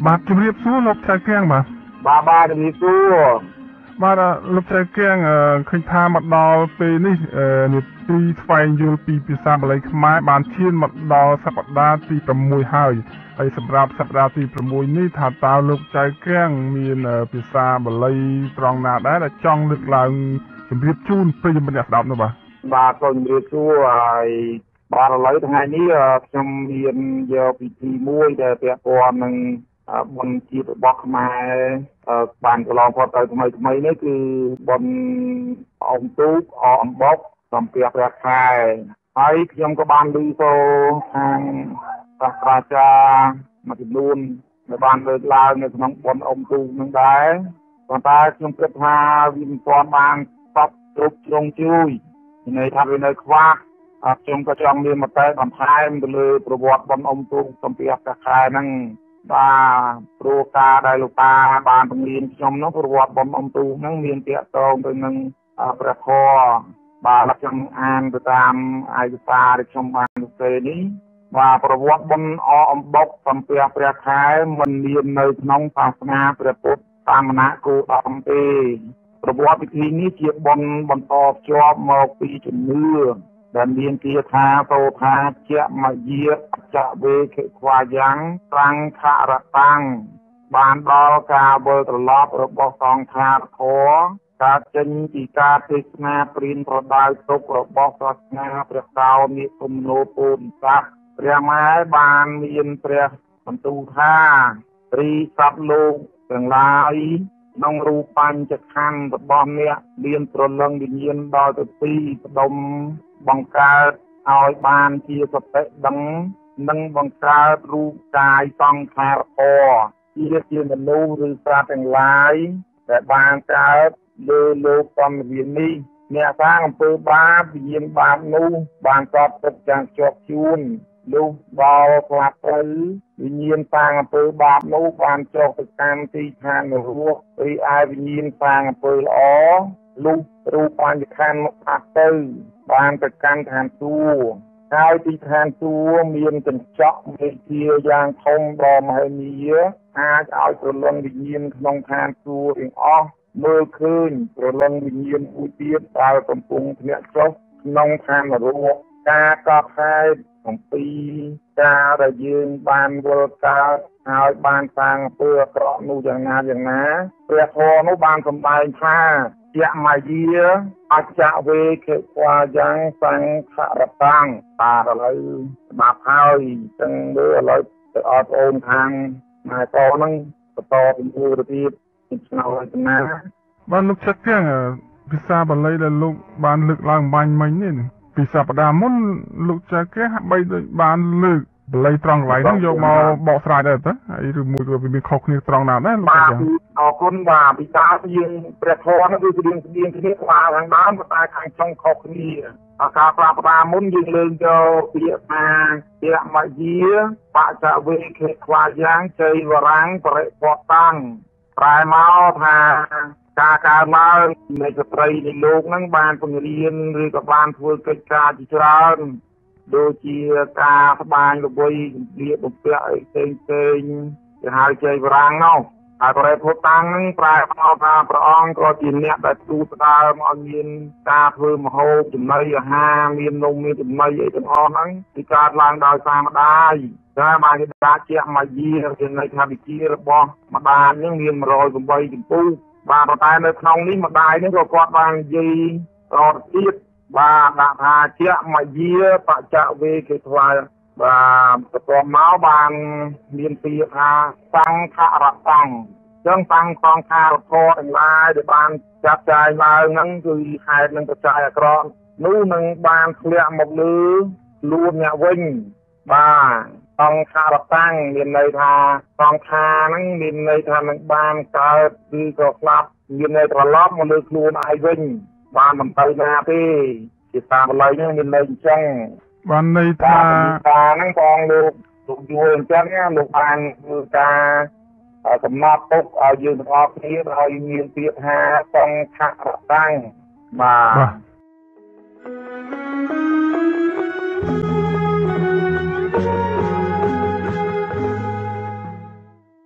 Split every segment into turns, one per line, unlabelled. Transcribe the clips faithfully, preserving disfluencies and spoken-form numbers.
បាទជំរាបសួរលោកឆៅកៀងបាទ
បាទបាទជំរាបសួរ
បាទលោកឆៅកៀងឃើញថាមកដល់ពេលនេះនីតិស្វែងយល់ពីភាសាបាលីខ្មែរបានឈានមកដល់សប្តាហ៍ទី៦ហើយហើយសម្រាប់សប្តាហ៍ទី៦នេះថាតើលោកចៅកៀងមានភាសាបាលីត្រង់ណាដែរដែលចង់លើកឡើងជម្រាបជូនប្រិយមិត្តអ្នកស្ដាប់នោះបាទ
បាទសូមជម្រាបសួរហើយបាទឥឡូវថ្ងៃនេះខ្ញុំមានយកពិធីមួយដែលពាក់ព័ន្ធនឹងបុណ្យជាតិរបស់ខ្មែរបានកន្លងផុតទៅថ្មីថ្មីនេះគឺបុណ្យអ៊ំទូកអអំបុកសំពះព្រះខែហើយខ្ញុំក៏បានឮសូខាងសាស្ត្រាចារ្យមួយចំនួនដែលបានលើកឡើងនៅក្នុងបុណ្យអ៊ំទូកនឹងដែរប៉ុន្តែខ្ញុំគិតថាវាមិនទាន់បានសពគ្រប់ជ្រុងជ្រោយន័យថាវានៅខ្វះខ្ញុំក៏ចង់មានមតិបន្ថែមទៅលើប្រវត្តិបុណ្យអ៊ំទូកសំពះព្រះខែហ្នឹងបាទព្រោះការដែលលោកតាបានបង្រៀនខ្ញុំនោះប្រវត្តិបុណ្យអ៊ំទូកហ្នឹងមានទាក់ទងទៅនឹងព្រះធម៌បាទខ្ញុំអានទៅតាមឯកសារដែលខ្ញុំបានសរសេរនេះបាទប្រវត្តិបុណ្យអអំបុកសំពះព្រះខែមិនមាននៅក្នុងសាសនាព្រះពុទ្ធសាសនាគោតមទេប្រវត្តិពិធីនេះជាបុណ្យបន្តភ្ជាប់មកពីជំនឿដែលមានគាថាសូថាជាមយាអចវេខិខ្វាយ៉ាងត្រੰខរតាំងបានដល់ការវិលត្រឡប់របស់សង្ឃារធរការចេញពីការទេសនាព្រានប្រដៅទុករបស់សាសនាព្រះកោនិគមនោពោធិសត្វព្រះម៉ែបានមានព្រះបន្ទូលថាត្រីសត្វលោកទាំងឡាយក្នុងរូបបញ្ចក្ខន្ធរបស់អ្នកមានព្រលឹងវិញ្ញាណដល់ទៅពីផ្ដុំបង្កើតឲ្យបានជាសតិដឹងនិងបង្កើតរូបកាយសង្ខារធម៌ជាជាមនុស្សឬសត្វទាំងឡាយដែលបានកើតលើលោកកម្មវិននេះអ្នកសាងអំពើបាបវិញ្ញាណបាបនោះបានកត់ទុកយ៉ាងជាប់ជួនលុះដល់ផ្លាត់ទៅវិញ្ញាណសាងអំពើបាបនោះបានចុះទៅកាន់ទីឋាននរករីឯវិញ្ញាណសាងអំពើល្អលុះរូបបញ្ញខណ្ឌមកផាត់ទៅបានទៅកាន់ឋានសួគ៌ហើយទីឋានសួគ៌មានកញ្ចក់មេធាយ៉ាងធំដ៏មហិមាអាចឲ្យព្រលឹងវិញ្ញាណក្នុងឋានសួគ៌ទាំងអស់មើលឃើញព្រលឹងវិញ្ញាណមួយទៀតដែលកំពុងធ្លាក់ចុះក្នុងឋាននរកការកត់ហេតុអំពីការដែលយើងបានវល់កើតហើយបានសាងអំពើអាក្រក់នោះយ៉ាងណាយ៉ាងណាព្រះធម៌នោះបានសម្ដែងថាយមយាអច្ចវេខេខ្វាយ៉ាងសង្ខរតាំងបាទឥឡូវស្ដាប់ហើយចឹងមើលឥឡូវទៅអត់អូនខាងម៉ែតហ្នឹងបន្តពីមួយទៅទៀតឆ្នោតណា
បាទលោកឆៅកៀងភាសាបាលីដែលលោកបានលើកឡើងបាញ់មិញនេះពីសប្តាហ៍មុនលោកចៅកែហាក់បីដូចបានលើកបាលីត្រង់កន្លែងហ្នឹងយកមកបកស្រាយដែរតើហើយឬមួយក៏វាមានខុសគ្នាត្រង់ណាដែរលោកចៅកែ
អរគុណបាទពីការយើងព្រះធម៌ហ្នឹងគឺស្តៀងស្តៀងគ្នាស្វាខាងដើមប៉ុន្តែខាងចុងខុសគ្នាអាការប្រាផ្ដាមុនយើងលើកយកពាក្យថាយមយាបច្ចវេខេខ្វាយ៉ាងជ័យវរាំងបរិពតាំងប្រែមកថាការកើតឡើងនៃស្ត្រីនៃលោកហ្នឹងបានពង្រៀនឬក៏បានធ្វើកិច្ចការជាច្រើនដូចជាការស្បាញល្បីជំរាបបំពាក់អីផ្សេងផ្សេងគេហៅជ័យវរាំងនោះហើយបរិភោគតាំងហ្នឹងប្រែមកថាព្រះអង្គក៏ជាអ្នកដែលទូស្ដើមឲ្យមានការធ្វើម្ហូបចំណីអាហារមាននំមានចំណីអីទាំងអស់ហ្នឹងគឺកើតឡើងដោយសារម្ដាយតែបានគេដាក់ជាមយាជាន័យថាវិជារបស់ម្ដាយហ្នឹងមានmột không támចម្ពោះបាទប៉ុន្តែនៅក្នុងនេះម្ដាយនេះក៏គាត់បាននិយាយតទៅទៀតបាទដាក់ថាជាមយាបច្ចវេគេថ្វាយបាទបន្ទាប់មកបានមានពាក្យថាសង្ខរតាំងចឹងតាំងសង្ខារធម៌ទាំងឡាយដែលបានចាត់ចែងឡើងហ្នឹងគឺហេតុនឹងបច្ច័យអាក្រក់នោះនឹងបានធ្លាក់មកលើខ្លួនអ្នកវិញបាទសង្ខារតាំងមានន័យថាសង្ខារហ្នឹងមានន័យថានឹងបានកើតឬក៏ស្លាប់មានន័យត្រឡប់មកលើខ្លួនឯងវិញបានមិនទៅណាទេជាតាមបាលីហ្នឹងមានន័យអញ្ចឹង
បានន័យថា
ការហ្នឹងបងលោកលោកយល់អញ្ចឹងលោកបានធ្វើការកំណត់ទុកឲ្យយើងទាំងអស់គ្នាឲ្យមានពាក្យថាសង្ខរតាំងបាទ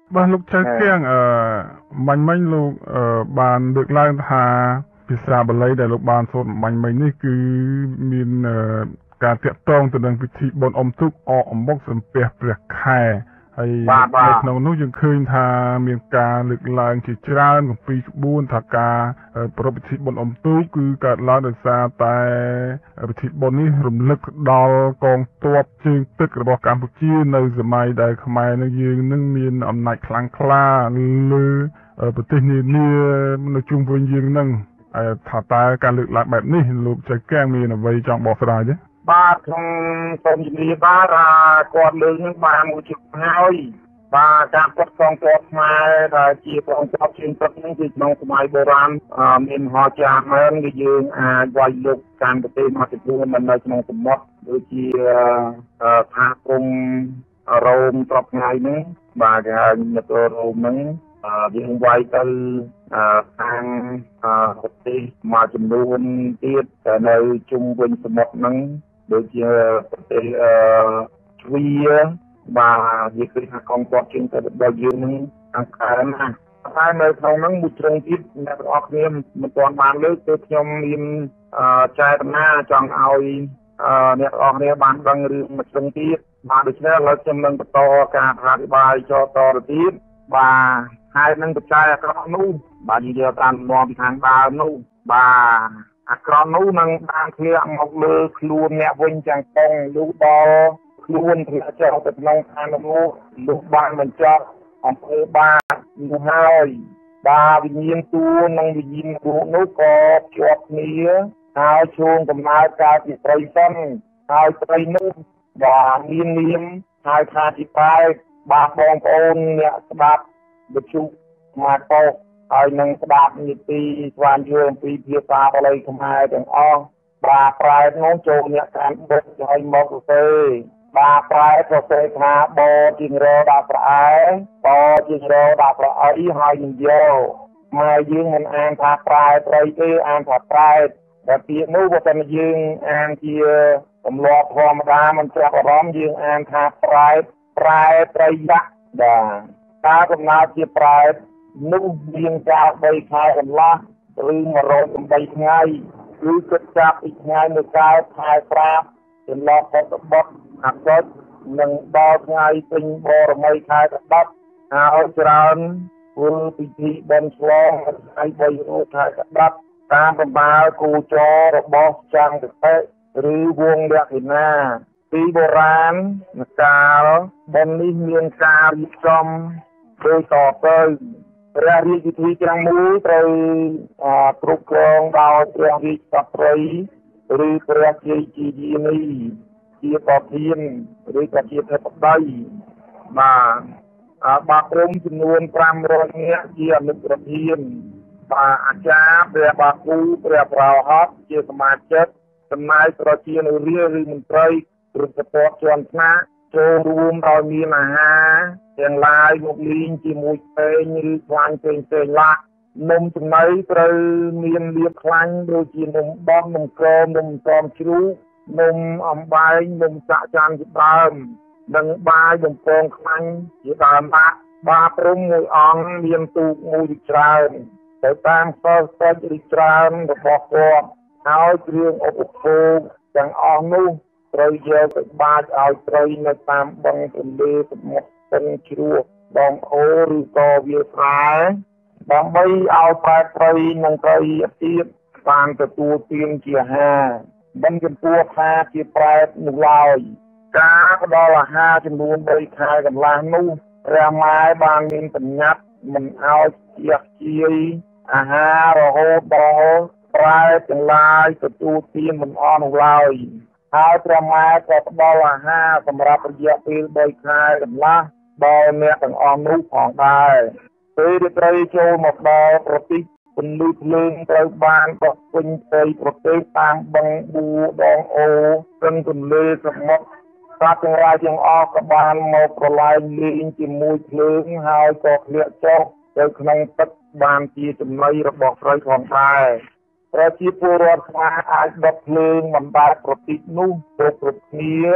បាទលោកចៅគៀងអឺបាញ់មិញលោកអឺបានលើកឡើងថាភាសាបាលីដែលលោកបានសូត្របាញ់មិញនេះគឺមានការតាក់ទងទៅនឹងពិធីបុណ្យអុំទូកអកអំបុកសំពះព្រះខែហើយនៅក្នុងនោះយើងឃើញថាមានការលើកឡើងជាច្រើនអំពីក្បួនថាការប្រពៃពិធីបុណ្យអុំទូកគឺកើតឡើងដោយសារតែពិធីបុណ្យនេះរំលឹកដល់កងទ័ពជើងទឹករបស់កម្ពុជានៅសម័យដែលខ្មែរនឹងយើងនឹងមានអំណាចខ្លាំងក្លាលើប្រទេសនានានៅជុំវិញយើងនឹងថាតើការលើកឡើងបែបនេះលោកចៅកៀងមានអ្វីចង់បកស្រាយទេ
បាទខ្ញុំសូមជំរាបបាទថាគាត់លើកនឹងបានមួយជិតហើយបាទការគាត់កងទ័ពខ្មែរដែលជាកងទ័ពជើងទឹកនេះគឺក្នុងសម័យបុរាណមានហោចាមែនគឺយើងអាចវាយលុកកាន់ប្រទេសមកចំនួននៅក្នុងសមុទ្រដូចជាថាព្រំរ៉ូមត្រប់ថ្ងៃនេះបាទគេហៅមិត្តរ៉ូមហ្នឹងយើងវាយទៅខាងប្រទេសមួយចំនួនទៀតតែនៅជុំវិញសមុទ្រហ្នឹងដូចជាប្រទេសជ្វីបាទនិយាយគឺថាកងទ័ពជើងទឹករបស់យើងហ្នឹងខាងក្រៅណាតែនៅក្នុងហ្នឹងមួយជ្រុងទៀតអ្នកទាំងអស់គ្នាមិនទាន់បានលើកគឺខ្ញុំមានចែកដំណើរចង់ឲ្យអ្នកទាំងអស់គ្នាបានដឹងរឿងមួយជ្រុងទៀតបាទដូច្នេះឥឡូវខ្ញុំនឹងបន្តការអធិប្បាយចតទៅទៀតបាទហើយនឹងបច្ច័យអាក្រក់នោះបាទនិយាយតាមនាំពីខាងដើមនោះបាទអាក្រក់នោះនឹងបានធ្លាក់មកលើខ្លួនអ្នកវិញទាំងប៉ុងលុះដល់ខ្លួនធ្លាក់ចុះទៅក្នុងឋាននោះលុះបានបញ្ចប់អំពើបាបនោះហើយបាទវិញ្ញាណទួនិងវិញ្ញាណរូបនោះក៏ជាប់គ្នាហើយជួងកំណើតកើតជាត្រីសិនហើយត្រីនោះបាទមាននាមហៅថាជាបែបបាទបងប្អូនអ្នកស្ដាប់វិទ្យុមកតោហើយនឹងស្ដាប់នីតិស្វែងយល់អំពីភាសាបាលីខ្មែរទាំងអស់បាទប្រែនោះចូលអ្នកកាន់បុកឲ្យមកសរសេរបាទប្រែសរសេរថាបជាងរដាក់ប្រអែបជាងរដាក់ប្រអីហើយនឹងយកមកយើងមិនអានថាប្រែត្រីទេអានថាប្រែតែពាក្យនោះបើតែយើងអានជាទម្លាប់ធម្មតាមិនចាប់អារម្មណ៍យើងអានថាប្រែប្រែត្រីយ៉ាក់បាទការកំណើតជាប្រែនោះមានកាលបីខែកន្លះឬមួយរយប្រាំថ្ងៃគឺគិតចាប់ពីថ្ងៃមួយកើតខែប្រាប់ចន្លោះពុទ្ធបុត្រអាទិត្យនិងដល់ថ្ងៃពេញបរមីខែកដិតហើយច្រើនធ្វើពិធីបន់ឆ្លងថ្ងៃបីរោចខែកដិតតាមបំរើគូចររបស់ចាំងកតិឬវងលក្ខិណាពីបុរាណកាលបុណ្យនេះមានការរៀបចំដោយតទៅព្រះរាជពិធីទាំងមូលត្រូវគ្រប់គ្រងដោយព្រះរាជក្សត្រីឬព្រះជ័យជាយានីជាប្រធានឬក៏ជាធិបតីបាទបាក់រុំចំនួនប្រាំរយនាក់ជាអនុប្រធានបាទអាចារ្យព្រះបាគូព្រះប្រោហតជាសមាជិកចំណាយប្រជានុរាឬមន្ត្រីគ្រប់ប្រព័ន្ធជាន់ថ្នាក់ចូលរួមដោយមានអាហារទាំងឡាយមកលីងជាមួយពេងឬខ្លាញ់ផ្សេងផ្សេងឡាក់នំចំណីត្រូវមានលៀបខ្លាញ់ដូចជានំបន់នំក្រមនំសំជ្រូកនំអំបែងនំសាក់ចាន់ជាដើមនិងបាយបំពងខ្លាញ់ជាដើមដាក់បាព្រំមួយអង្គមានទូកមួយច្រើនទៅតាមសរសេររីច្រើនរបស់គាត់ហើយគ្រឿងឧបភោគទាំងអស់នោះត្រូវយកទៅបាចឲ្យត្រីនៅតាមបឹងទន្លេសមុទ្រស្ទឹងជ្រោះដងអូរឬក៏វាលស្រែដើម្បីឲ្យប្រែត្រីនិងត្រីទៀតបានទទួលទានជាអាហារមិនចំពោះថាជាប្រែនោះឡើយការផ្ដល់អាហារចំនួនបីខែកន្លះនោះព្រះម៉ែបានមានបញ្ញត្តិមិនឲ្យជះជាយអាហាររហូតដល់ប្រែទាំងឡាយទទួលទានមិនអស់នោះឡើយហើយព្រះម៉ែក៏ផ្ដល់អាហារសម្រាប់រយៈពេលបីខែកន្លះដល់អ្នកទាំងអស់នោះផងដែរពេលរាត្រីចូលមកដល់ប្រទេសពន្លឺភ្លើងត្រូវបានបោះពេញផ្ទៃប្រទេសតាមបឹងបួដងអូស្ទឹងទន្លេសមុទ្រសត្វទាំងឡាយទាំងអស់ក៏បានមកប្រឡែងលេងជាមួយភ្លើងហើយក៏ធ្លាក់ចុះទៅក្នុងទឹកបានជាចំណីរបស់ត្រីផងដែរប្រជាពលរដ្ឋខ្មែរអាចដុតភ្លើងបណ្ដែតប្រទីបនោះទៅគ្រប់គ្នា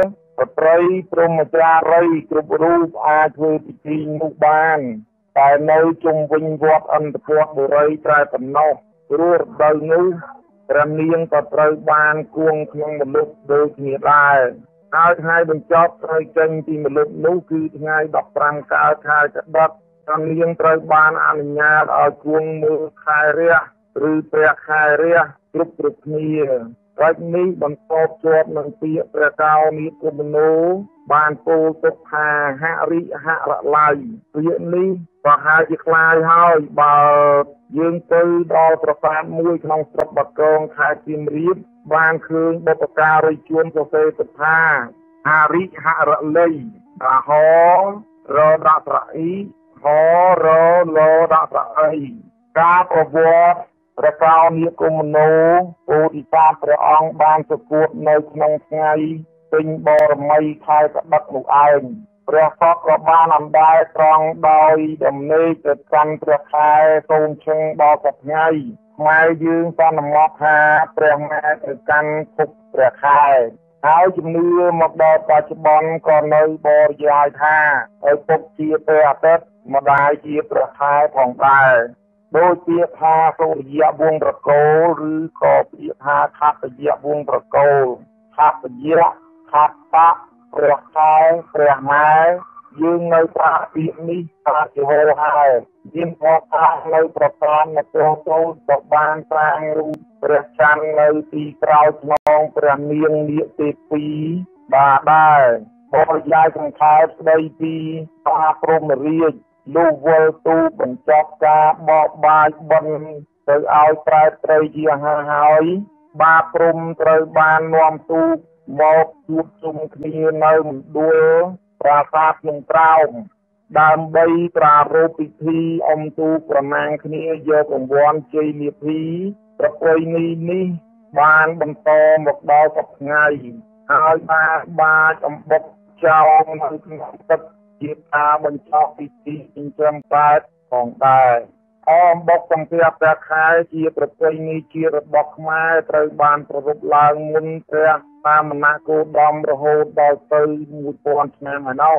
ត្រីព្រមចារីគ្រប់រូបអាចធ្វើពិធីនោះបានតែនៅជុំវិញវត្តអន្តពុទ្ធបុរីតែប៉ុណ្ណោះព្រោះរដូវនោះព្រះនាងក៏ត្រូវបានគួងក្នុងមនុស្សដូចគ្នាដែរហើយថ្ងៃបញ្ចប់ត្រូវចេញពីមនុស្សនោះគឺថ្ងៃដប់ប្រាំកើតខែកដិកព្រះនាងត្រូវបានអនុញ្ញាតឲ្យគួងមើលខែរះឬព្រះខែរះគ្រប់គ្រប់គ្នាកិច្ចនេះបន្តជាប់នឹងពាក្យព្រះកោនិគមនោបានពោលទុកថាហរិហរឡៃពាក្យនេះប្រហែលជាខ្លាយហើយបើយើងទៅដល់ប្រាសាទមួយក្នុងស្រុកបាគងខេត្តសៀមរាបបានឃើញបុព្វការីជនសរសេរទុកថាហរិហរឡៃរហរដាក់ស្រអ៊ីហរលដាក់ស្រអីការប្រវត្តិព្រះកោនិគមនោពោធិសត្វព្រះអង្គបានប្រកួតនៅក្នុងថ្ងៃពេញបរមីខែកដិកនោះឯងព្រះសពក៏បានអណ្ដែតត្រង់ដោយដំណេកទៅកាន់ព្រះខែសូមឈឹងដល់សប្ថ្ងៃខ្មែរយើងសន្មតថាព្រះម៉ែទៅកាន់ភពព្រះខែហើយជំនឿមកដល់បច្ចុប្បន្នក៏នៅបរិយាយថាឲ្យពុកជាព្រះអាទិត្យម្ដាយជាព្រះខែផងដែរដោយពាក្យថាសូរិយវង្សត្រកូលឬក៏ពាក្យថាខត្តយវង្សត្រកូលខត្តយខត្តៈព្រះខែព្រះម៉ែយើងនៅប្រាពាក្យនេះថាជាហោហើយមានផតថានៅប្រសាទនគរសូលក៏បានសាងរូបព្រះច័ន្ទនៅទីក្រោយខ្នងព្រះនាងនាគទេពីបាទដែរបរិយាយសង្ខេបស្ដីពីបាព្រហ្មរាជលុះវល់ទូបញ្ចប់ការបបបាយបិណ្ឌទៅឲ្យប្រែត្រីជាហាហើយបាព្រហ្មត្រូវបាននាំទូកមកជួបជុំគ្នានៅមណ្ឌលប្រាសាទក្នុងក្រោមដើម្បីប្រារព្ធពិធីអុំទូកប្រណាំងគ្នាយករង្វាន់ជ័យលាភីប្រពៃណីនេះបានបន្តមកដល់សប្តាហ៍ហើយបានបាចអំបុកចោលនៅក្នុងទឹកជាការបញ្ចប់ពិធីចិញ្ចឹមបែបផងដែរអមបុកសំភារព្រះខែជាប្រពៃណីជារបស់ខ្មែរត្រូវបានប្រារព្ធឡើងមុនព្រះសាមណគោតមរហូតដល់ទៅមួយពាន់ឆ្នាំហើយនោះ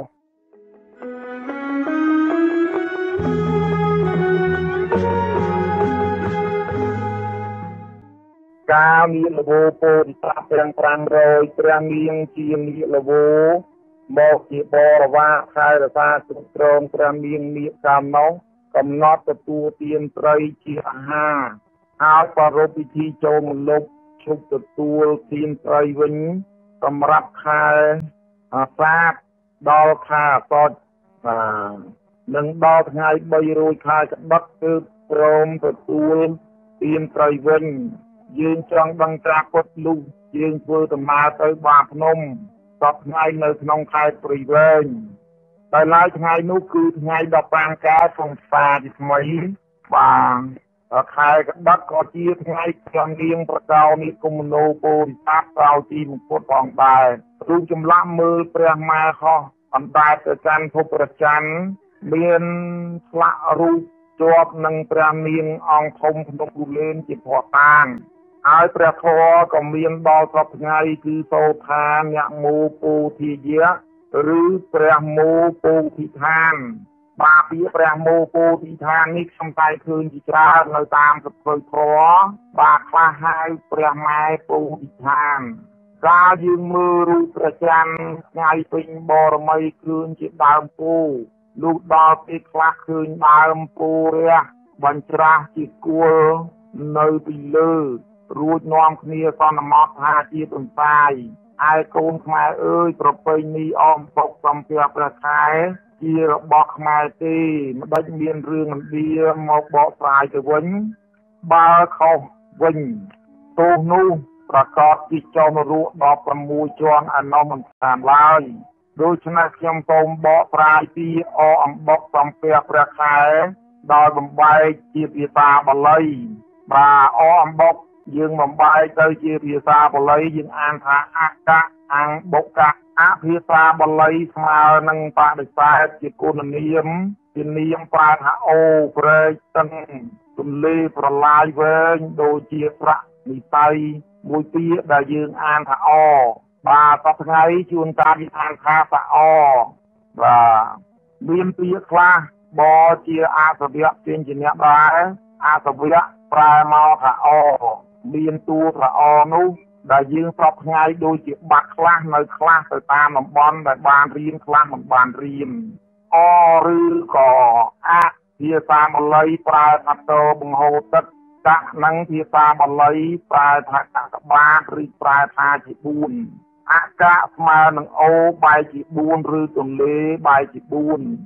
កាលមានលវោពោធិសត្វទាំងប្រាំរយព្រះនាងជានាគលវោមកជាបរិវារខែរសាគ្រប់គ្រងព្រះនាងនាគកាលនោះកំណត់ទទួលទានត្រីជាអាហារហើយប្រារព្ធពិធីចូលមលុបឈប់ទទួលទានត្រីវិញសម្រាប់ខែអាសាឍដល់ខែអាសត់បាទនឹងដល់ថ្ងៃបីរោចខែកដិកគឺព្រមទទួលទានត្រីវិញយើងចង់ដឹងត្រាពុតលុះយើងធ្វើដំណើរទៅបាភ្នំសពថ្ងៃនៅក្នុងខេត្តព្រៃវែងតែឡើយថ្ងៃនោះគឺថ្ងៃដប់ប្រាំកើតក្នុងសាជាថ្មីបាទខែកដិកក៏ជាថ្ងៃចំនាងប្រកោនិគមនោពោធិសត្វក្រោយទីមង្គតផងដែររូបចម្លាក់មើលព្រះម៉ែខុសអណ្ដែតទៅកាន់ភពព្រះច័ន្ទមានស្លាករូបជាប់នឹងព្រះនាងអង្គធំភ្នំគូលែនជាភ័ស្តុតាងហើយព្រះធម៌ក៏មានដល់សពថ្ងៃគឺសូថាញមោពោធិយៈឬព្រះមោពោធិឋានបាទពាក្យព្រះមោពោធិឋាននេះខ្ញុំតែឃើញជាច្រើននៅតាមសភៅធម៌បាទខ្លះហៅព្រះម៉ែពោធិឋានកាលយើងមើលរូបព្រះច័ន្ទថ្ងៃពេញបរមីឃើញជាដើមពោធិលុះដល់ពេលខ្លះឃើញដើមពោធិរះបញ្ច្រាស់ជាគល់នៅពីលើរួចនាំគ្នាសន្មតថាជាទន្សាយឯកូនខ្មែរអើយប្រពៃណីអមបុកសំភារព្រះខែជារបស់ខ្មែរទេមិនដេចមានរឿងឥណ្ឌាមកបកស្រាយទៅវិញបើខុសវិញទោសនោះប្រកាសជាចោមរੂដល់ប្រាំមួយជាន់អនុមិនតាមឡើយដូច្នេះខ្ញុំសូមបកស្រាយពីអអំបុកសំភារព្រះខែដោយបំបែកជាភាសាបាលីបាទអអំបុកយើងបំបែកទៅជាភាសាបាលីយើងអានថាអកៈអង្គបុកៈអភាសាបាលីស្មើនឹងបដិសេធជាគុណនាមជានាមប្រើថាអូព្រែកតឹងទន្លេប្រឡាយវែងដូចជាប្រាក់និស័យមួយពាក្យដែលយើងអានថាអ bà sắp ngay chuồn ta đi thang khá xã o và biên phía khá bò chia a sơ biếc trên trên nhạc bà a sơ biếc prai mau thả o biên tu thả o nú đại dương sắp ngay đôi chiếc bạc khá nơi khá từ ta nằm bon đại bàn riêng khá nằm bàn riêng o rư cỏ a chia xa mà lấy prai thật tô bằng hồ tất các năng chia xa mà lấy prai thật các ba rư prai tha chỉ buồn a cả mà nâng ô bài chỉ buồn rư tuần lê bài chỉ buồn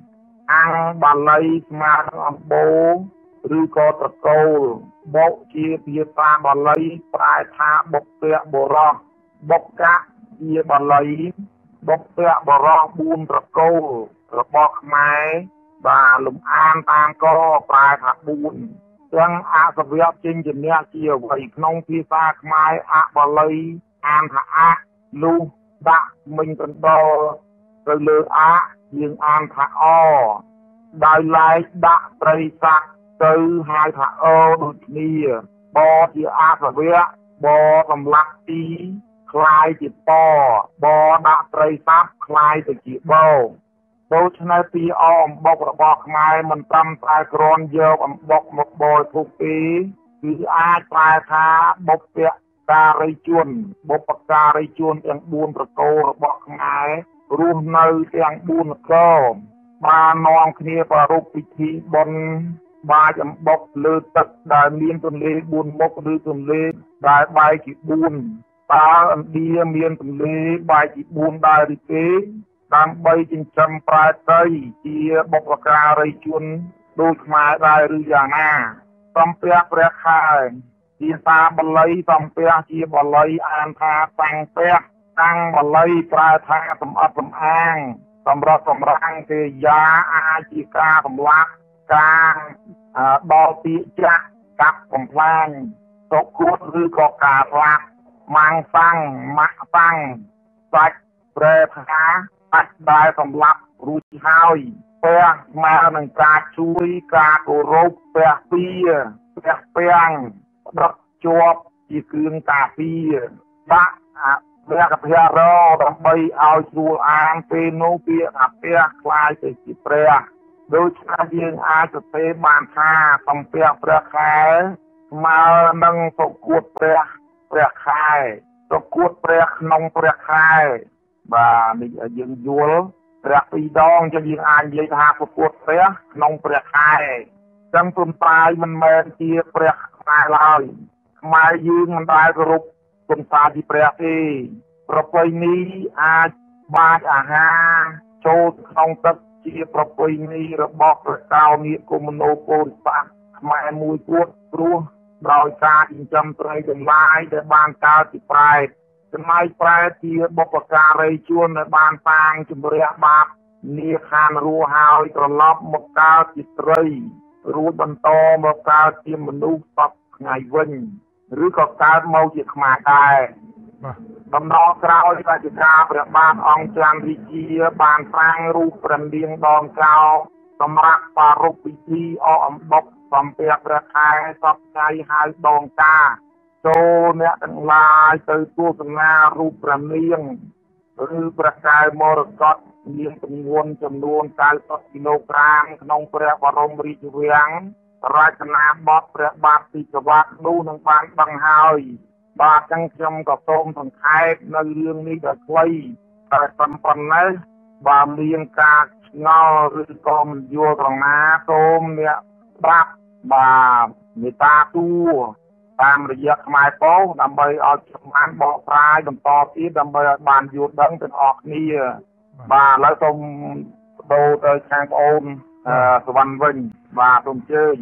ăn bà lấy mà nâng âm bố rư có thật câu bộ chia chia xa bà lấy prai tha bốc tệ bồ rong bốc cả chia bà lấy bốc tệ bồ rong buồn thật câu rồi bọc máy và lùm an tam có prai thật buồn chẳng a sơ viết trên trên nhạc chiều vậy nông phía xa máy a bà lấy an thả a lưu đã mình cần đo rồi lừa á nhưng an thả o đại lại đã tây sạc từ hai thả o đột nìa bò thì á sờ vía bò cầm lắc tí khai chỉ bò bò đã tây sạc khai từ chỉ bò đôi chân này tí om bọc là bọc mai mình tâm tai cron dơ bọc một bồi phục tí vì ai tai khá bọc tiệt cà rây chuồn bọc cà rây chuồn tiếng buônประโกរបស់ខ្មែររស់នៅទាំងបួនកបាននាំគ្នាប្រារព្ធពិធីបុណ្យបាចអំបុកលើទឹកដែលមានទន្លេបួនមុខឬទន្លេដែលបែកជាបួនតើឥណ្ឌាមានទន្លេបែកជាបួនដែរឬទេដើម្បីចិញ្ចឹមប្រែតីជាបុព្វការីជនដូចខ្មែរដែរឬយ៉ាងណាសំពះព្រះខែជាសាបល័យសំពះជាបល័យអានថាតាំងពះតាំងបល័យប្រែថាសំអត់សំអាងសម្រាប់សម្រាំងទេយ៉ាអាចជាការសម្លាប់ការដល់ទីចាក់កាប់កំផ្លាញតកគួតឬក៏ការស្លាប់ម៉ាំងសាំងម៉ាក់សាំងសាច់ប្រែថាអាចដែលសម្លាប់រួចហើយពះមកនឹងការជួយការគោរពពះពីពះពាំងដកជាប់ជាគ្រឿងការពារដាក់ព្រះកភារោដើម្បីឲ្យស្រួលអានពេលនោះពាក្យថាពះខ្លាយទៅជាព្រះដូច្នេះយើងអាចទៅទេបានថាសំពះព្រះខែមកនឹងសុគតព្រះព្រះខែសុគតព្រះក្នុងព្រះខែបាទនេះយើងយល់ព្រះពីរដងចឹងយើងអាចនិយាយថាសុគតព្រះក្នុងព្រះខែចឹងទុនតាយមិនមែនជាព្រះខែឡើយខ្មែរយើងមិនដែលគោរពទុនតាជាព្រះទេប្រពៃណីអាចបាចអាហារចូលក្នុងទឹកជាប្រពៃណីរបស់ព្រះកៅនិគមនោពោធិសត្វខ្មែរមួយពួតព្រោះដោយការចិញ្ចឹមត្រីទាំងឡាយដែលបានកើតពីប្រែតចំណែកប្រែតជាបុព្វការីជនដែលបានសាងជំរះបាបនាខានរស់ហើយត្រឡប់មកកើតជាត្រីរួចបន្តមកកើតជាមនុស្សសពថ្ងៃវិញឬក៏កើតមកជាខ្មែរដែរដំណោះក្រោយរាជការព្រះបាទអង្គច័ន្ទរាជាបានសាងរូបព្រះនាងដងកោសម្រាប់ប្រារព្ធពិធីអកអំបុកសំពះព្រះខែសពថ្ងៃហៅដងកាចូលអ្នកទាំងឡាយទៅទស្សនារូបព្រះនាងឬព្រះកែវមរកតមានទម្ងន់ចំនួនកៅសិបគីឡូក្រាមក្នុងព្រះបរមរាជវាំងរចនាបថព្រះបាទទីកវ៉ាក់នោះនឹងបានដឹងហើយបាទចឹងខ្ញុំក៏សូមសង្ខេបនៅរឿងនេះដល់ខ្លីតែសំប៉ុណ្ណេះបើមានការឆ្ងល់ឬក៏មិនយល់ត្រង់ណាសូមអ្នកប្រាប់បាទមេត្តាទូតាមរយៈខ្មែរពោដើម្បីឲ្យខ្ញុំបានបកស្រាយបន្តទៀតដើម្បីឲ្យបានយល់ដឹងទាំងអស់គ្នាបាទឥឡូវសូមដូរទៅខាងប្អូនសវណ្ណវិញបាទសូមអញ្ជើញ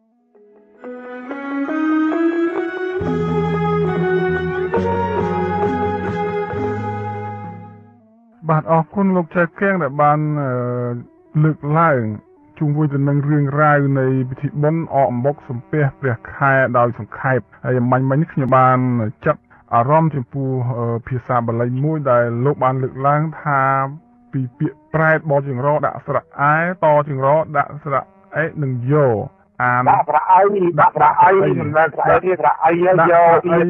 បាទអរគុណលោកចៅកៀងដែលបានលើកឡើងជុំវិញទៅនឹងរឿងរ៉ាវនៃពិធីបុណ្យអកអំបុកសំពះព្រះខែដោយសង្ខេបហើយមាញ់មិញនេះខ្ញុំបានចាប់អារម្មណ៍ចំពោះភាសាបាលីមួយដែលលោកបានលើកឡើងថាពីពាក្យប្រែតបចង្រដាក់ស្រៈអែតចង្រដាក់ស្រៈអេនឹងយោអាន
ដាក់ស្រៈអីដាក់ស្រៈអីមិនមែនស្រៈអីស្រៈអីយោ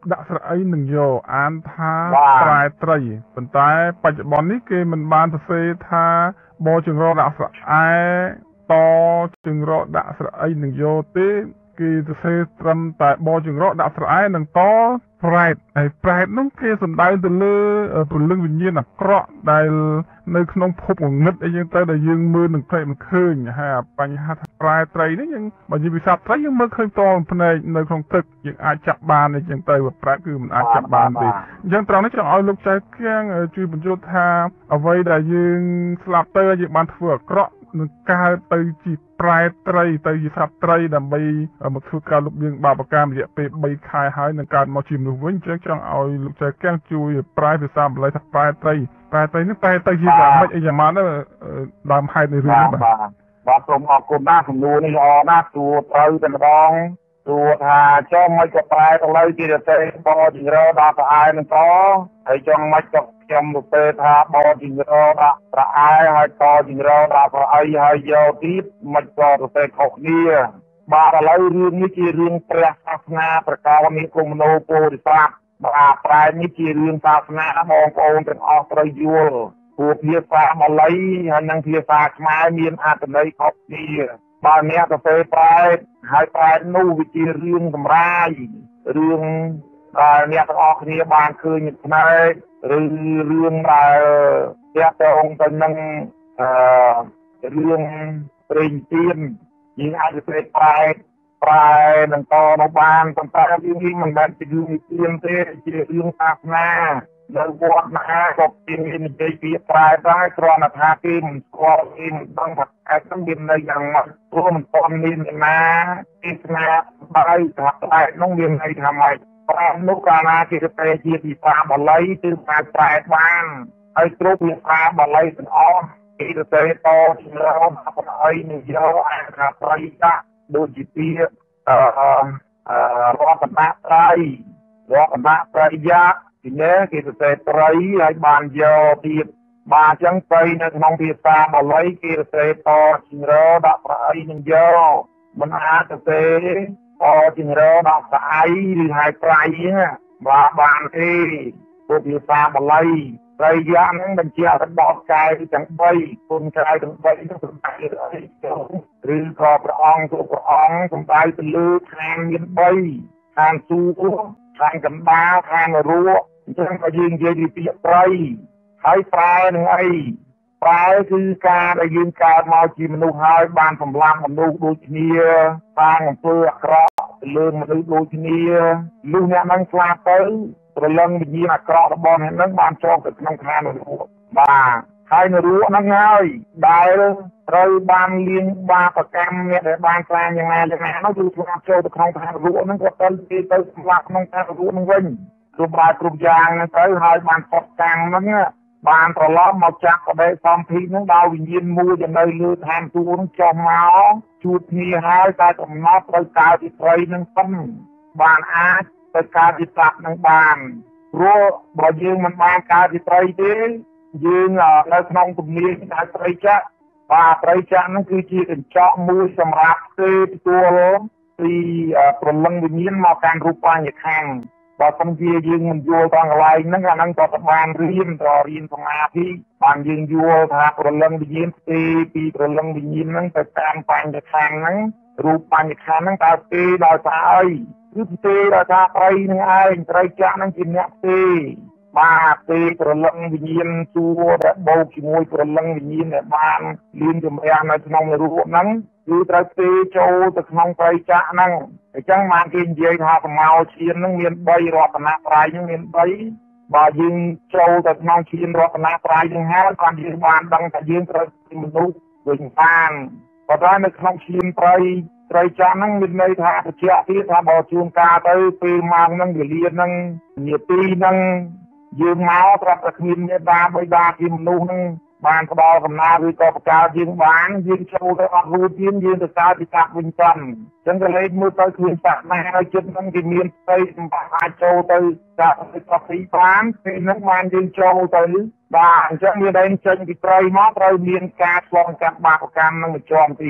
ដាក់ស្រអីនឹងយកអានថាប្រែត្រីប៉ុន្តែបច្ចុប្បន្ននេះគេមិនបានសរសេរថាបជង្រដាក់ស្រអែតជង្រដាក់ស្រអីនឹងយកទេគេសរសេរត្រឹមតែបជង្រដាក់ស្រអែនឹងតប្រែតហើយប្រែតនោះគេសំដៅទៅលើព្រលឹងវិញ្ញាណអាក្រក់ដែលនៅក្នុងភពងងឹតអីចឹងទៅដែលយើងមើលនឹងភ្នែកមិនឃើញហើយបញ្ហាថាប្រែត្រីនេះយើងបើនិយាយពីសត្វត្រីយើងមើលឃើញតភ្នែកនៅក្នុងទឹកយើងអាចចាប់បានអីចឹងទៅប្រែតគឺមិនអាចចាប់បានទេអញ្ចឹងត្រង់នេះចង់ឲ្យលោកចៅគៀងជួយបញ្យល់ថាអ្វីដែលយើងស្លាប់ទៅយើងបានធ្វើអាក្រក់នឹងកើតទៅជាប្រែត្រីទៅជាសត្វត្រីដើម្បីមកធ្វើការលុបលាងបាបកម្មរយៈពេលបីខែហើយនឹងកើតមកជាមនុស្សវិញអញ្ចឹងចង់ឲ្យលោកចៅកៀងជួយប្រែភាសាបាលីថាប្រែត្រីប្រែត្រីនេះប្រែទៅជាយ៉ាងម៉េចអីយ៉ាងម៉េចដើមហេតុនៃរឿងនេះបាទ
បាទសូមអរគុណណាស់សំណួរនេះល្អណាស់ទួត្រូវតែម្ដងទួថាចង់មិនក៏ប្រែទៅលើជាទៅបជារដល់ប្រអែនឹងតហើយចង់មិនក៏ខ្ញុំទៅពេលថាបជារដាក់ប្រអែហើយតជារដាក់ប្រអីហើយយកទៀតមិនក៏ទៅពេលខុសគ្នាបាទឥឡូវរឿងនេះជារឿងព្រះសាសនាប្រកបនេះគុំនោពោធិសត្វបាទប្រែនេះជារឿងសាសនាបងប្អូនទាំងអស់ត្រូវយល់ព្រោះភាសាបាលីហើយនិងភាសាខ្មែរមានអត្ថន័យខុសគ្នាបើអ្នកទៅពេលប្រែហើយប្រែនោះវាជារឿងសម្រាយរឿងដែលអ្នកទាំងអស់គ្នាបានឃើញផ្នែកឬរឿងដែលទាក់ទងទៅនឹងអឺរឿងព្រេងទៀនយើងអាចទៅពេលប្រែប្រែនឹងតនោះបានប៉ុន្តែរឿងនេះមិនមែនជារឿងទៀនទេជារឿងសាសនានៅវត្តមហាក៏មាននិយាយពីប្រែដែរគ្រាន់តែថាគេមិនស្គាល់គេមិនដឹងថាអាចនឹងមាននៅយ៉ាងម៉េចព្រោះមិនទាន់មានអ្នកណាគេស្នាបាយថាប្រែនោះមានន័យថាម៉េចប្រែនោះកាលណាគេទៅជាភាសាបាលីគឺអាចប្រែបានហើយគ្រប់ភាសាបាលីទាំងអស់គេទៅតជារំប្រអីនិយោអាចថាប្រៃដាក់ដូចជាពាក្យអឺរតនត្រ័យរតនត្រ័យយ៉ាពីនេះគេសរសេរត្រីហើយបានយកទៀតបាទអញ្ចឹងត្រីនៅក្នុងភាសាបាលីគេសរសេរតជារដាក់ប្រអីនឹងយកមិនអាចសរសេរតជារដាក់ប្រអីឬហើយប្រៃបាទបានទេព្រោះភាសាបាលីត្រីយ៉ាហ្នឹងបញ្ជាក់របស់កាយទាំងបីគុណកាយទាំងបីនោះសំដៅអីឬក៏ព្រះអង្គគ្រប់ព្រះអង្គសំដៅទៅលើឋានមានបីឋានសួគ៌ឋានកណ្ដាលឋាននរកអញ្ចឹងក៏យើងនិយាយពីពាក្យប្រៃហើយប្រែនឹងអីប្រែគឺការដែលយើងកើតមកជាមនុស្សហើយបានសម្លាប់មនុស្សដូចគ្នាបានអំពើអាក្រក់ទៅលើមនុស្សដូចគ្នាលុះអ្នកហ្នឹងស្លាប់ទៅប្រលឹងវិញ្ញាណអាក្រក់របស់អ្នកហ្នឹងបានចោលទៅក្នុងឋាននរកបាទហើយនរកហ្នឹងហើយដែលត្រូវបានលៀងបាបកម្មអ្នកដែលបានស្លាប់យ៉ាងណាយ៉ាងណានោះគឺស្លាប់ចូលទៅក្នុងឋាននរកហ្នឹងក៏ទៅគេទៅស្លាប់ក្នុងឋាននរកហ្នឹងវិញគ្រប់បែបគ្រប់យ៉ាងហ្នឹងទៅហើយបានផុតកម្មហ្នឹងបានត្រឡប់មកចាក់បដិសន្ធិហ្នឹងដល់វិញ្ញាណមួយទៅនៅលើឋានសួគ៌ហ្នឹងចុះមកជួបគ្នាហើយតែកំណត់ត្រូវកើតទីព្រៃហ្នឹងប៉ុនបានអាចទៅកើតទីសត្វហ្នឹងបានព្រោះបើយើងមិនបានកើតទីព្រៃទេយើងនៅក្នុងទំនាបហៅព្រៃចក្របាទព្រៃចក្រហ្នឹងគឺជាកញ្ចក់មួយសម្រាប់ទេទទួលពីព្រលឹងវិញ្ញាណមកកាន់រូបបញ្ញខណ្ឌបើសិនជាយើងមិនយល់ដល់កន្លែងហ្នឹងអាហ្នឹងក៏បានរៀនក៏រៀនសមាធិបានយើងយល់ថាព្រលឹងវិញ្ញាណផ្ទេពីព្រលឹងវិញ្ញាណហ្នឹងទៅតាមបញ្ញខណ្ឌហ្នឹងរូបបញ្ញខណ្ឌហ្នឹងតើផ្ទេដោយសារអីគឺផ្ទេដោយសារព្រៃហ្នឹងឯងព្រៃចក្រហ្នឹងជាអ្នកផ្ទេបាទទេព្រលឹងវិញ្ញាណជួដែលបូកជាមួយព្រលឹងវិញ្ញាណដែលបានលៀនជំរះនៅក្នុងរូបហ្នឹងគឺត្រូវផ្ទេចូលទៅក្នុងព្រៃចក្រហ្នឹងអញ្ចឹងបានគេនិយាយថាកម្ោឈានហ្នឹងមានបីរតនត្រ័យហ្នឹងមានបីបើយើងចូលទៅក្នុងឈានរតនត្រ័យហ្នឹងហើយគាត់យើងបានដឹងថាយើងត្រូវជាមនុស្សវិញបានប៉ុន្តែនៅក្នុងឈានព្រៃព្រៃចក្រហ្នឹងមានន័យថាបច្ចៈទៀតថាបើជួនកាលទៅពេលម៉ោងហ្នឹងវេលាហ្នឹងនាទីហ្នឹងយើងមកប្រាប់តែគ្មានមេដាបៃតាជាមនុស្សហ្នឹងបានផ្ដល់កំណើឬក៏បង្កើតយើងបានយើងចូលទៅអត់រួចទៀតយើងទៅកើតពីកាប់វិញចឹងអញ្ចឹងក៏លេខមើលទៅគ្មានសាសនាហើយចិត្តហ្នឹងគេមានស្ដីសម្បត្តិអាចចូលទៅកើតពីកពីបានពេលហ្នឹងបានយើងចូលទៅបាទអញ្ចឹងមានតែចេញពីព្រៃមកត្រូវមានការឆ្លងកាត់បាបកម្មហ្នឹងមួយជាន់ទៀត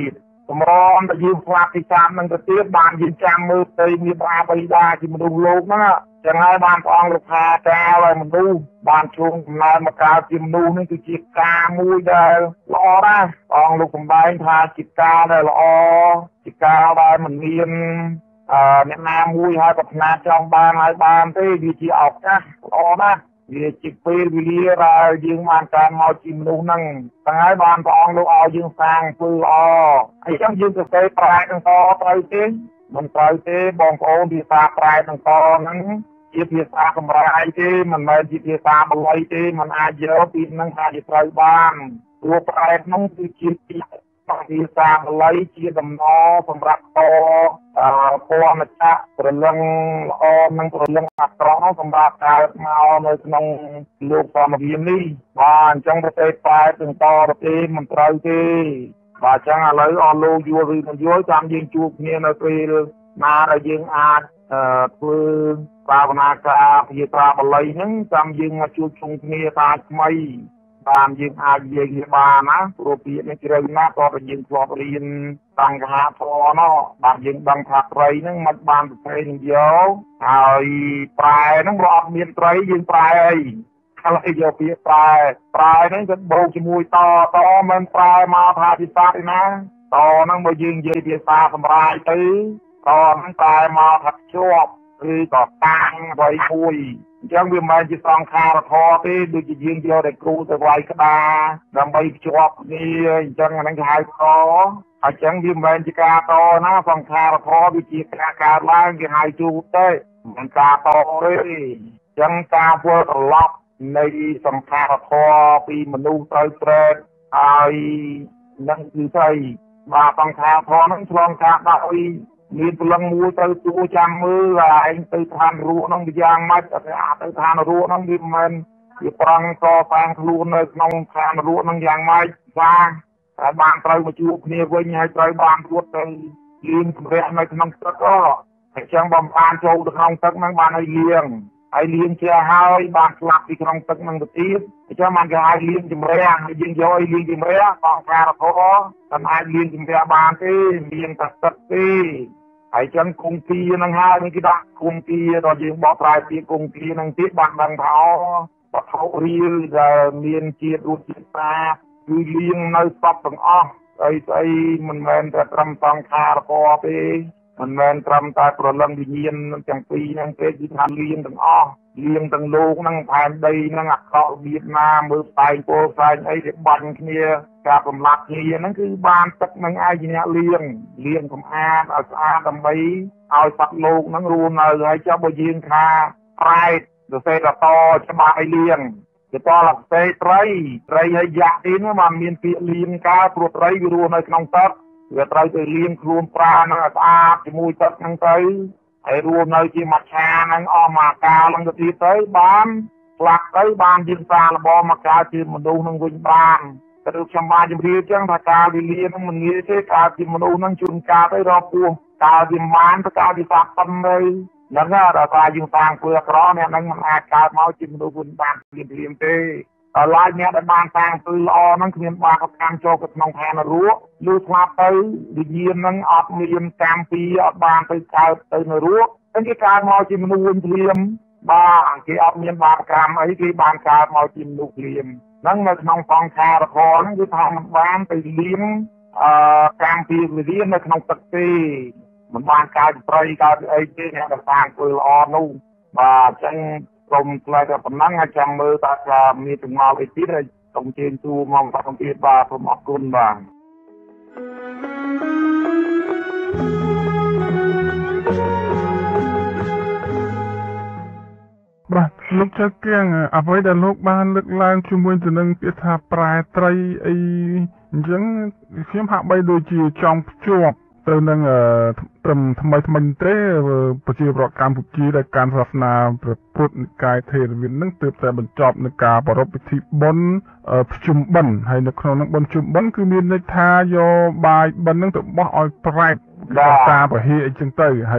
มรอนแต่ยืมพลาดที่จามนั่งกระเทียบบานยืมจามมือตีมีบาใบดาที่มันดูโลกนั่นน่ะจะไงบานฟองลูกค้าแกอะไรมันดูบานช่วงนายมากาจิมดูนี่คือจิตกามุยได้รอนะฟองลูกผมใบพาจิตกาได้รอจิตกาได้มันเรียนเนี่ยนามุยให้กับนาจองบานให้บานที่ดีจีออกนะรอนะวิจิตปีวิลีรายยิงมันการมาจิมดูนั่งตั้งให้บานฟองลูกเอายิงสร้างปืนอ๋อไอ้จังยิงกับใจปลายตั้งต่อไปสิมันปลายสิบองโอนดีตาปลายตั้งต่อนั้นจีพีสากำไรสิมันไม่จีพีสาบลอยสิมันอาเยอะปีนั่งหาจิตไรบ้านตัวปลายนั่งคือจีพีต้องดีสาบลอยจีดำนอสำหรับต่อพวกมันจะเรื่องออนั่งเรื่องอัตราสำหรับการมาในขนมลูกสามวินี่บ้านจังประเทศปลายตั้งต่อประเทศมันไตรสิบ้านจังอะไรออลูยูรีมันย้อยจำยิงจูบเนี่ยนะปีมาอะไรยิงอาจคือปราบนาคาพิตราบลายนั้นจำยิงจูบชงเนี่ยตาไม่บานยิงอาเยิงบานะโปรปีในกิริยาก็เป็นยิงฟลอปรีนตังหาพอเนาะบานยิงบังผักไรนั่งมัดบานเป็นเดียวไอ้ปลายนั่งรอเมียนไรยิงปลายอะไรเดียวปีปลายปลายนั่งจะโบกจมูกต่อต่อมันปลายมาพาพิซซ่านะต่อนั่งมายิงเยี่ยพิซซ่าสำรายตีตอนนั้นตายมาถักชอบคือต่อตังไว้คุยจังวิมานจิตองคาร์ทอที่ดูจะยิงเดียวแต่ครูแต่ไว้ก็ได้ดำไปชอบนี่จังนั่งหายคออาจังวิมานจิกาโตนะฟังคาร์ทอวิจิตราการล่างที่หายจูเต้มันกาโตเลยจังกาพวกล็อกในสังคาร์ทอปีมนุษย์ไตรเตรไอ้นั่งคือใช่มาฟังคาร์ทอนั่งชลองคาร์ได้มีพลังมูเตอร์ตัวจำมืออะไรเตอร์ทานรู้น้องดิยังมัดแต่อาเตอร์ทานรู้น้องดิมันที่ปรังต่อฟังครูในน้องทานรู้น้องยังไม่ฟังแต่บางไตรมาจูบเนี่ยวันนี้ไตรบางตัวเตอร์ยืนเรียนในน้องตะก็แต่ช่างบำพานโจดน้องตะนั่งบานไอเลี้ยงไอเลี้ยงเชียร์ให้บางหลักที่น้องตะนั่งตีแต่ช่างมันก็ไอเลี้ยงจิมเรียงยิงเยอะไอเลี้ยงจิมเรียงกองการเขาแต่ไอเลี้ยงจิมเรียบางที่เลี้ยงตัดตัดที่ไอ้จังคงปีนังหานี่ก็ได้คงปีตอนยิงบอกปลายปีคงปีนังติดบังบังเท้าปะเขาเรียลจะเมียนเจียดูจิตตาคือเลี้ยงในซับต่างอ้อไอ้ไอ้มันแมนแต่ทำตังคาร์พอไปมันแมนทำตาประลังดิเนียนจังปีนังเกจิทำเลี้ยงต่างอ้อเลี้ยงต่างโลกนั่งผ่านใดนั่งอักเขาเวียดนามมือไตโปไซไอ้เด็กบันเนี่ยการกำลังเนี่ยนั่นคือบานตักนังไอ้เนี่ยเลี้ยงเลี้ยงของอาเอาอาดำไปเอาสัตว์โลกนั่งรูนเลยให้เจ้าบยิงคาไตรเดี๋ยวเสด็จต่อจะมาไอเลี้ยงจะต่อหลักเสด็จไตรไตรให้ยาดีนะมันมีเปียเลี้ยงกาปวดไตรอยู่รูในขนมตักเดี๋ยวไตรจะเลี้ยงครูนปลานั่งอาจมูกตักนั่งไตไอ้รวมในที่มัดชานั่งออกมากาลังจะตีเตยบานหลักเตยบานยิงซาละบอมากาจีมันดูนั่งวิ่งบานกระดูกชำบาจิมพีจังถ้ากาดิเลียนั่งมันงี้ใช่กาจิมันดูนั่งจุนกาไปรอปูกาจิมมานถ้ากาจิสักปันเลยนั่นก็เราตายยิงฟางเปลือกร้อนเนี่ยนั่งมันอาการเมาจิมดูบุญบานเลียมเลียมเตยตอนไล่เนี่ยได้บานฟางปืนอนั่งเขียนบานกับการโจกับน้องแทนรู้ลูกมาเตยดิเลียนั่งออกเลียมแกมปีออกบานไปเตยเตยในรู้ตั้งแต่การเมาจิมดูบุญเลียมบ้าที่ออกเลียมบานกามไอ้ที่บานการเมาจิมดูเลียมนั่งในขนมฟองคาร์พอนั่งคือทำบ้านไปเลี้ยงการปีหรือเลี้ยงในขนมตักตีมันบ้านการไตรการไอ้ที่เนี่ยต่างๆคือออนู่มาจังกรมอะไรกับผมนั่งจังมือตาจะมีถึงมาไอ้ที่ได้ตรงเชียนจูมองตาตรงที่บาผมออกกุนบาง
บ้านลูกจะเกี่ยงเอาไว้แต่ลูกบ้านเลือกลางชุมวันจะนั่งเปียทาปลายไตรไอ้ยังเขียมหักใบโดยจีจอมจวบเติมนั่งเอ่อทำทำไมทำไมเต้ปฏิบัติการผูกจีในการศาสนาประพุทธกายเทวินนั่งเติมแต่บรรจบในการประรบพิธีบนเอ่อชุมบันให้ในครองนั่งบนชุมบันคือมีในทายโยบายบันนั่งตัวบ่ออยปลายตาประเฮไอ้จังเตยให้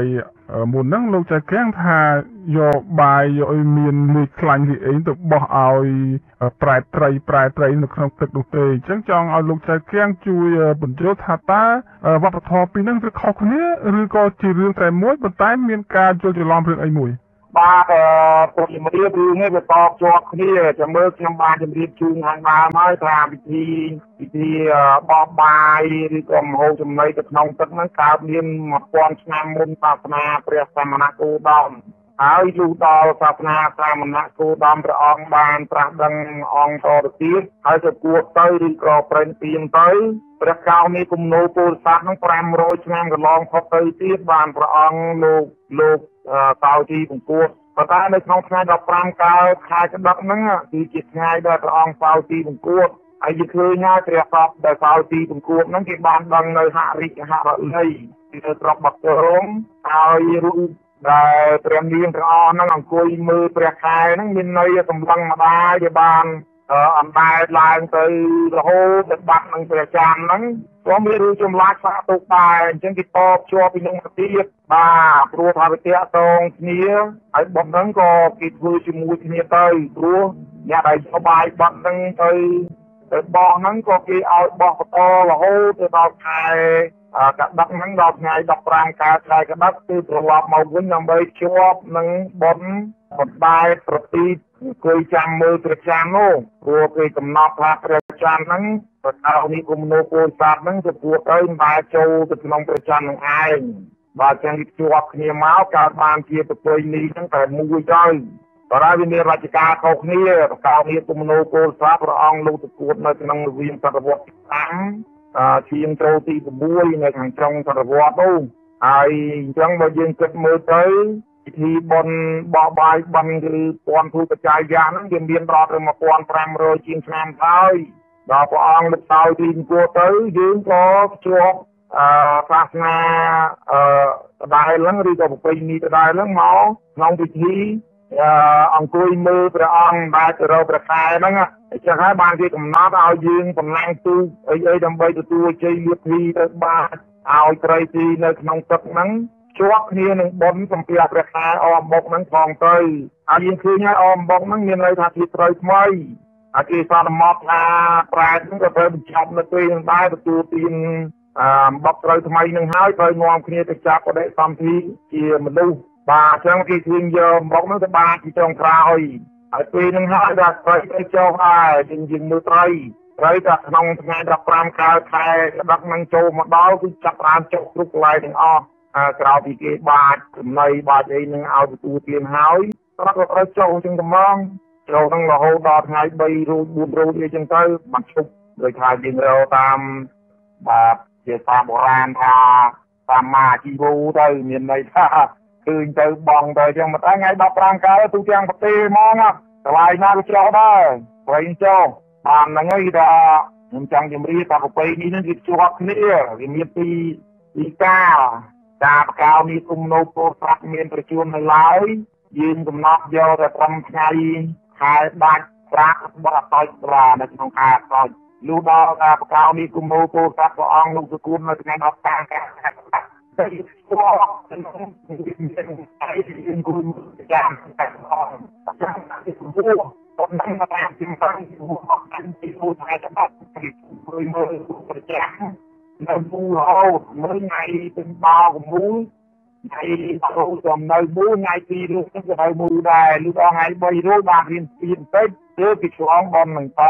មុនហ្នឹងលោកចៅកៀងថាយកបាយយកឲ្យមានលួចខ្លាញ់លីអីទៅបោះឲ្យប្រែត្រីប្រែត្រីនៅក្នុងទឹកនោះទេអញ្ចឹងចង់ឲ្យលោកចៅកៀងជួយបញ្យល់ថាតើវប្បធម៌ពីរហ្នឹងវាខុសគ្នាឬក៏ជារឿងតែមួយប៉ុន្តែមានការយល់ច្រឡំរឿងអីមួយ
បាទអឺជំរាបរឿងនេះវាតបជាប់គ្នាចាំមើលខ្ញុំបានជំរាបជូនខាងដើមហើយថាវិធីវិធីបោះបាយឬក៏មហូបចំណីទៅក្នុងទឹកហ្នឹងកើតមានមួយពាន់ឆ្នាំមុនសាសនាព្រះសមណគោតមហើយលុះដល់សាសនាសាមណគោតមព្រះអង្គបានត្រាស់ដឹងអង្គតទៅទៀតហើយទៅគួរទៅឬក៏ប្រេងទៀងទៅព្រះកៅនេះគំនោពោធិសត្វហ្នឹងប្រាំរយឆ្នាំកន្លងផុតទៅទៀតបានព្រះអង្គលោកលោកតោទីបង្គួតប៉ុន្តែនៅក្នុងថ្ងៃដប់ប្រាំកើតខែក្តឹបហ្នឹងគឺជាថ្ងៃដែលព្រះអង្គតោទីបង្គួតហើយយើងឃើញហើយព្រះសពដែលតោទីបង្គួតហ្នឹងគេបានដឹងនៅហរិហរល័យទីនៅត្រប់បករងហើយរូបដែលព្រះនាងទាំងអស់ហ្នឹងអង្គុយមើលព្រះខែហ្នឹងមានន័យសម្លឹងម្ដាយដែលបានអណ្ដែតឡើងទៅរហូតដល់បាត់នឹងព្រះច័ន្ទហ្នឹងក៏មានរឿងចម្លាច់សាកទុកដែរអញ្ចឹងគេតបជាប់ពីនឹងទៅទៀតបាទព្រោះថាវាតាក់ទងគ្នាហើយបុណ្យហ្នឹងក៏គេធ្វើជាមួយគ្នាទៅព្រោះអ្នកដែលសបាយបាត់ហ្នឹងទៅទៅបោះហ្នឹងក៏គេឲ្យបោះបន្តរហូតទៅដល់ខែកដឹកហ្នឹងដល់ថ្ងៃដប់ប្រាំកើតខែកដឹកគឺត្រឡប់មកវិញដើម្បីជាប់នឹងបុណ្យបណ្ដែតប្រទីបគួយចាំមើលព្រះច័ន្ទនោះព្រោះគេកំណត់ថាព្រះច័ន្ទហ្នឹងប្រកៅនេះគុំនោពោធិសត្វហ្នឹងទៅពួតទៅមិនដែលចូលទៅក្នុងព្រះច័ន្ទនឹងឯងបើចឹងគេជាប់គ្នាមកកើតបានជាប្រពៃណីហ្នឹងតែមួយទៅបើហើយវាមានរជ្ជកាលខុសគ្នាប្រកៅនេះគុំនោពោធិសត្វព្រះអង្គលោកទៅពួតនៅក្នុងវិមានសតវត្សទីតាំងជាងចូលទី៦នៅខាងចុងសតវត្សនោះហើយអញ្ចឹងបើយើងគិតមើលទៅពិធីបុណ្យបោះបាយបិណ្ឌគឺពន្ធភូបច្ច័យយ៉ាងហ្នឹងវាមានដល់ទៅmột nghìn năm trămជាងឆ្នាំហើយដល់ព្រះអង្គលើកតោទីបង្គួរទៅយើងក៏ជាប់អឺសាសនាអឺដដែលហ្នឹងឬក៏ប្រពៃណីដដែលហ្នឹងមកក្នុងពិធីអឺអង្គុយមើលព្រះអង្គដែលទៅរកព្រះខែហ្នឹងអញ្ចឹងហើយបានគេកំណត់ឲ្យយើងបំលែងទូកអីអីដើម្បីទទួលជ័យលាភីទៅបាទឲ្យត្រីទីនៅក្នុងទឹកហ្នឹងជាប់គ្នានឹងបុណ្យសំពះព្រះខែអមបុកហ្នឹងផងទៅហើយយើងឃើញហើយអមបុកហ្នឹងមានន័យថាជាត្រីថ្មីហើយគេសន្មតថាប្រែហ្នឹងក៏ត្រូវបញ្ចប់នៅពេលហ្នឹងដែរទទួលទានអមបុកត្រីថ្មីហ្នឹងហើយត្រូវនាំគ្នាទៅចាប់បដិសន្ធិជាមនុស្សបាទអញ្ចឹងគេឃើញយកអមបុកហ្នឹងទៅបានជាចុងក្រោយហើយពេលហ្នឹងហើយដល់ត្រីទៅចុះហើយយើងយើងមើលត្រីត្រីតែក្នុងថ្ងៃដប់ប្រាំកើតខែក្តឹបហ្នឹងចូលមកដល់គឺចាប់បានចុះគ្រប់កន្លែងទាំងអស់ក្រៅពីគេបាចចំណីបាចអីនឹងឲ្យទទួលទានហើយគាត់ក៏ត្រូវចុះចឹងត្មងចូលហ្នឹងរហូតដល់ថ្ងៃបីរូចបួនរូចអីចឹងទៅបានឈប់ដោយថាយើងរកតាមបាទជាតាមបុរាណថាតាមមាជីវូទៅមានន័យថាឃើញទៅបងទៅចឹងមកតែថ្ងៃដប់ប្រាំកើតទូទាំងប្រទេសហ្មងកន្លែងណាក៏ចុះដែរព្រៃចុះបានហ្នឹងឯងថាខ្ញុំចង់ជម្រាបថាប្រពៃនេះនឹងវាជាប់គ្នាវាមានពីពីកាលការប្រកៅនេះគុំនោពោធិសត្វមានប្រជជននៅឡើយយើងកំណត់យកតែត្រឹមថ្ងៃខែដាច់ប្រាក់របស់អតយប្រានៅក្នុងខែអតយលុះដល់ការប្រកៅនេះគុំនោពោធិសត្វព្រះអង្គលោកសុគន្ធនៅថ្ងៃដប់តាំងការតែស្គាល់ក្នុងថ្ងៃយើងគុំចាំតែអស់ចាំតែគួរតំណែងតាមជំនាញរបស់អង្គទីពូថៃច្បាប់ពីព្រៃមើលប្រចាំនៅមូលហោមើលថ្ងៃเป็นបោកមូលថ្ងៃរោចំនៅមូលថ្ងៃពីរនោះក៏នៅមូលដែរលុះដល់ថ្ងៃបីរោបានរៀនពីបន្តិចគឺគេឆ្លងបននឹងទៅ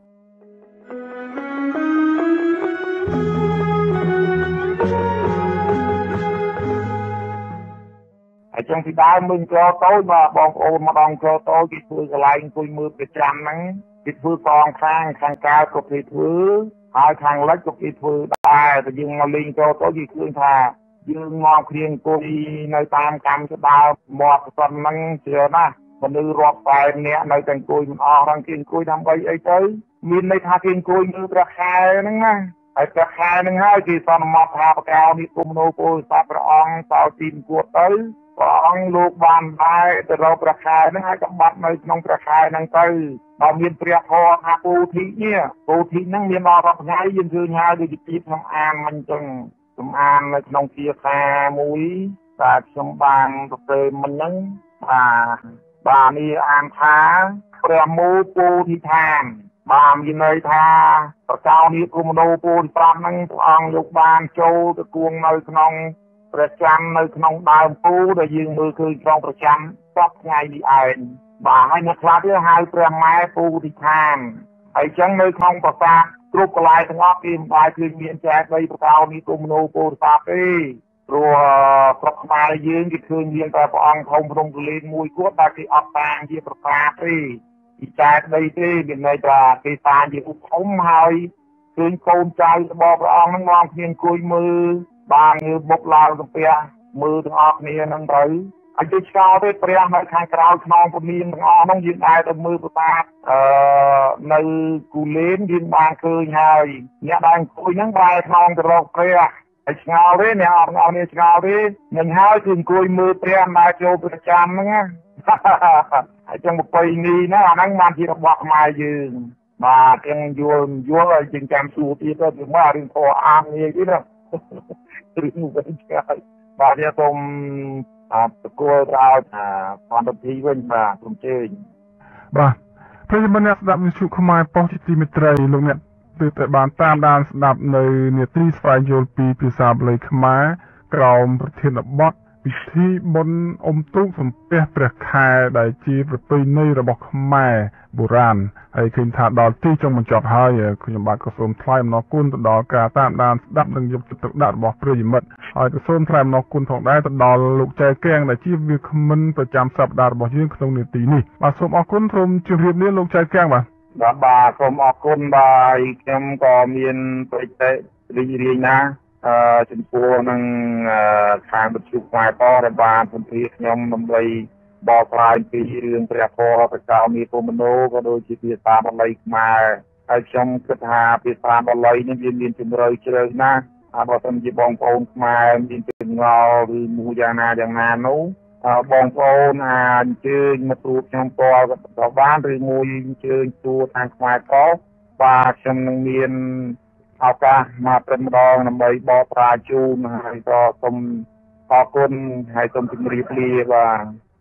ហើយចឹងពីដើមមិញក្រតូចបាទបងប្អូនម្ដងក្រតូចគេធ្វើកន្លែងអង្គុយមើលប្រចាំហ្នឹងគេធ្វើកងខាងខាងកើតក៏គេធ្វើហើយខាងលិចក៏គេធ្វើដែរតែយើងមកលេងក្រតូចគេឃើញថាយើងមកគ្រៀងអង្គុយនៅតាមកម្មស្ដារមាត់ប៉ុណ្ណឹងច្រើនណាស់មនុស្សរាប់តែអ្នកនៅតែអង្គុយមិនអស់រងគេអង្គុយដើម្បីអីទៅមានន័យថាគេអង្គុយមើលព្រះខែហ្នឹងណាហើយព្រះខែហ្នឹងហើយគេសន្មតថាប្រកៅនេះគុំនោពោធិសត្វព្រះអង្គសោទីបង្គួតទៅព្រះអង្គលោកបានដែរទៅរកព្រះខែហ្នឹងហើយក៏បាត់នៅក្នុងព្រះខែហ្នឹងទៅដល់មានព្រះធម៌ថាពោធិនេះពោធិហ្នឹងមានដល់រាប់ថ្ងៃយើងឃើញហើយដូចជាពីក្នុងអានមិញចឹងសំអាននៅក្នុងភាសាមួយតែខ្ញុំបានប្រកេមិនហ្នឹងបាទបាទនេះអានថាព្រះមូលពោធិដ្ឋានបានមានន័យថាប្រកោនេះគុំនោពោធិប្រាំហ្នឹងព្រះអង្គលោកបានចូលទៅគួងនៅក្នុងព្រះច័ន្ទនៅក្នុងដើមពូដែលយើងមើលឃើញក្នុងប្រចាំសពថ្ងៃនេះឯងបាទហើយអ្នកខ្លះទៀតហៅព្រះម៉ែពោធិដ្ឋានហើយចឹងនៅក្នុងប្រាសាទគ្រប់កន្លែងទាំងអស់គេមិនដែលឃើញមានចែកដីប្រកោនេះគុំនោពោធិប្រាំទេព្រោះស្រុកខ្មែរយើងគេឃើញមានតែព្រះអង្គធំព្រំកលេនមួយគត់ដែលគេអត់តាំងជាប្រសាទទេពីចែកដីទេមានន័យថាគេតាំងជាឧបធំហើយឃើញកូនចៅរបស់ព្រះអង្គហ្នឹងមកគ្នាអង្គុយមើលបានងើបមុខឡើងទៅផ្ទះមើលទាំងអស់គ្នាហ្នឹងទៅហើយគេឆ្កោទេព្រះនៅខាងក្រៅខ្នងពមៀនទាំងអស់ហ្នឹងយើងដែរទៅមើលប្រសាទអឺនៅគូលេនយើងបានឃើញហើយអ្នកដែលអង្គុយហ្នឹងបែរខ្នងទៅរកព្រះហើយឆ្ងល់ទេអ្នកអរអរនេះឆ្ងល់ទេនឹងហើយគឺអង្គុយមើលព្រះដើរចូលប្រចាំហ្នឹងណាហើយចឹងប្រពៃណីហ្នឹងអាហ្នឹងបានជារបស់ខ្មែរយើងបាទទាំងយល់យល់ហើយជាងចាំសួរទៀតទៅពីមករឿងធរអាមនេះទៀតណារឿងវិញឆ្ងាយបាទខ្ញុំសូមអរគុណដល់បណ្ឌិតធីវិញបាទសូមជើញ
បាទប្រិយមិត្តអ្នកស្ដាប់វិទ្យុខ្មែរប៉ុស្តិ៍ទីមេត្រីលោកអ្នកទើបតែបានតាមដានស្ដាប់នៅនាទីស្វែងយល់ពីភាសាបាលីខ្មែរក្រោមប្រធានបទពិធីបុណ្យអុំទូកសំពះព្រះខែដែលជាប្រពៃណីរបស់ខ្មែរបុរាណហើយឃើញថាដល់ទីចុងបញ្ចប់ហើយខ្ញុំបាទក៏សូមថ្លែងអំណរគុណទៅដល់ការតាមដានស្ដាប់និងយកចិត្តទុកដាក់របស់ប្រិយមិត្តហើយក៏សូមថ្លែងអំណរគុណផងដែរទៅដល់លោកចៅកៀងដែលជាវាគ្មិនប្រចាំសប្ដាហ៍របស់យើងក្នុងនាទីនេះបាទសូមអរគុណសូមជម្រាបលាលោកចៅកៀងបាទ
បាទបាទសូមអរគុណបាទខ្ញុំក៏មានបរិយារីករាយណាស់អឺចំពោះនឹងខាងវិទ្យុខ្មែរតដែលបានសម្ភាសខ្ញុំដើម្បីបកស្រាយពីរឿងព្រះធម៌ប្រកោមីពុំណូក៏ដូចជាភាសាបាលីខ្មែរហើយខ្ញុំគិតថាភាសាបាលីនេះវាមានជំរឿជ្រៅណាស់ហើយបើសិនជាបងប្អូនខ្មែរមានចម្ងល់ឬមួយយ៉ាងណាយ៉ាងណានោះបងប្អូនអាចអញ្ជើញមកទូខ្ញុំតលក៏បានឬមួយអញ្ជើញទូខាងខ្មែរក៏បាទខ្ញុំនឹងមានឱកាសមកព្រឹកម្ដងដើម្បីបកស្រាយជូនហើយក៏សូមអរគុណហើយសូមជម្រាបលាបាទ